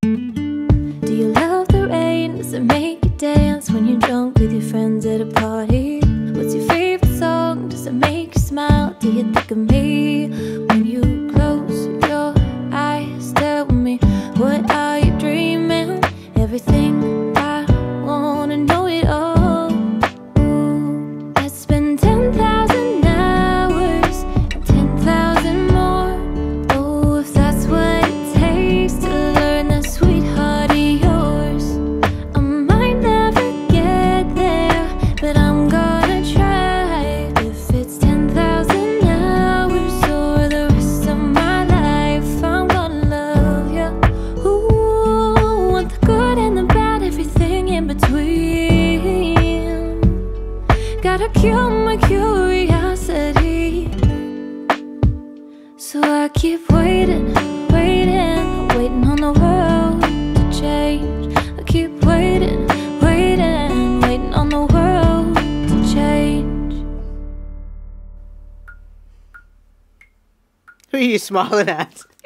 Do you love the rain? Does it make you dance when you're drunk with your friends at a party? What's your favorite song? Does it make you smile? Do you think of me when you close your eyes? Tell me, what are you dreaming? Everything I wanna know it all. Ooh, I'd spend 10,000 hours and 10,000 more. Oh, if that's what it takes to learn that sweetheart of yours. I might never get there, but I'm gonna try. If it's 10,000 hours or the rest of my life, I'm gonna love you. Ooh, want the good and the bad, everything in between. Gotta cure my curiosity, so I keep waiting, waiting, waiting on the world to change. I keep waiting, waiting, waiting on the world to change. Who are you smiling at?